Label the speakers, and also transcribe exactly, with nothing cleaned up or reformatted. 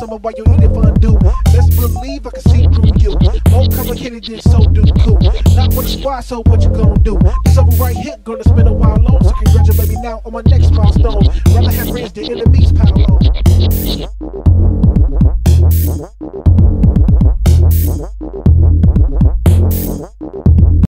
Speaker 1: summer while you're eating fondue. Best believe I can see through you. More complicated than so do cool. Not with a squad, so what you gonna do? This over right here gonna spend a while long. So congratulate me now on my next milestone. Rather have friends than enemies pile on.